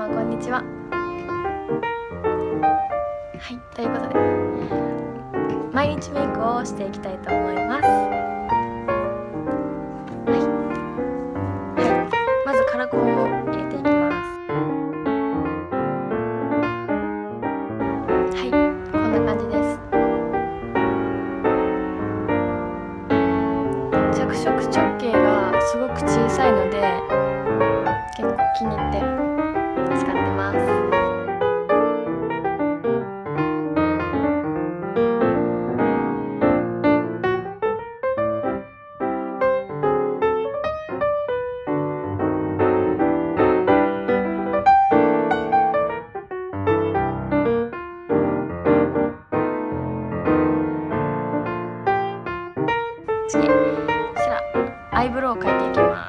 様こんにちは。はい、ということで毎日メイクをしていきたいと思います。はい、まずカラコンを入れていきます。はい、こんな感じです。着色直径がすごく小さいので結構気に入って使ってます。次、こちらアイブロウを描いていきます。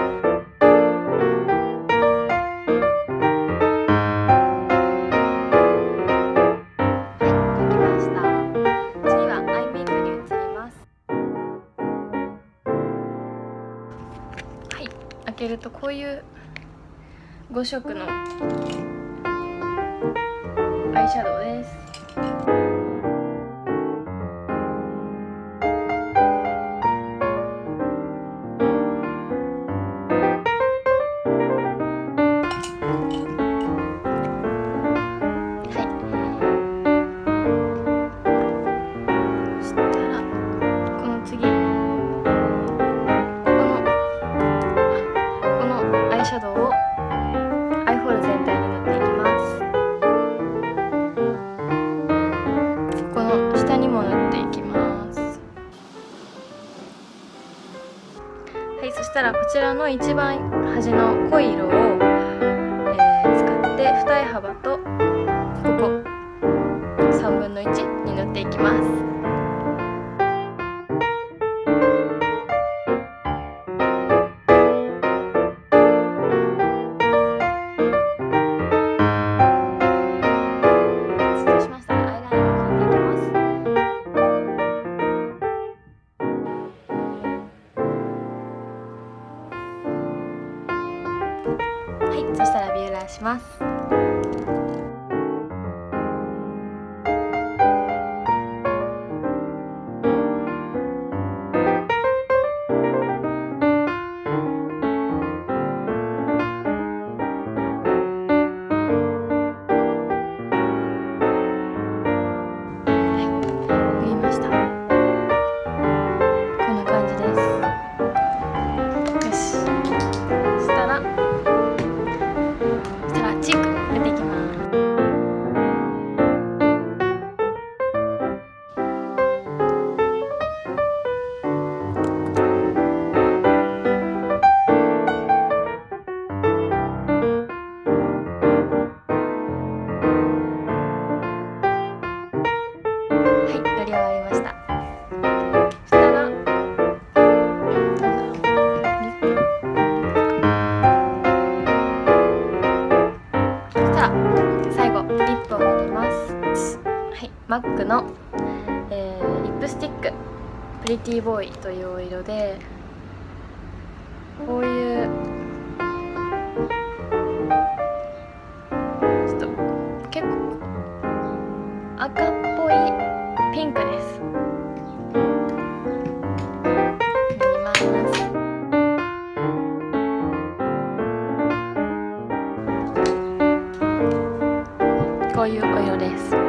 開けるとこういう5色のアイシャドウです。シャドウをアイホール全体に塗っていきます。この下にも塗っていきます。はい、そしたらこちらの一番端の濃い色を、使って二重幅とここ3分の1に塗っていきます。はい、そしたらビューラーします。はい、塗りました。こんな感じです。よし。したらチーク塗っていきます。はい、塗り終わりました。下が最後リップを塗ります。はい、マックの、リップスティックプリティボーイというお色で、こういうちょっと結構赤っぽいピンクです。塗ります。こういうお色です。